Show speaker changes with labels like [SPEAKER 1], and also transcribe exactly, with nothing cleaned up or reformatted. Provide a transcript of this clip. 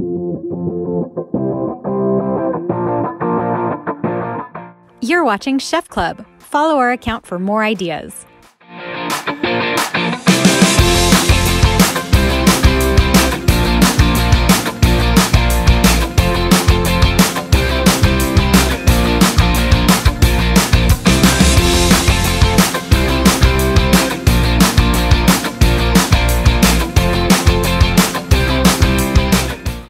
[SPEAKER 1] You're watching Chef Club. Follow our account for more ideas.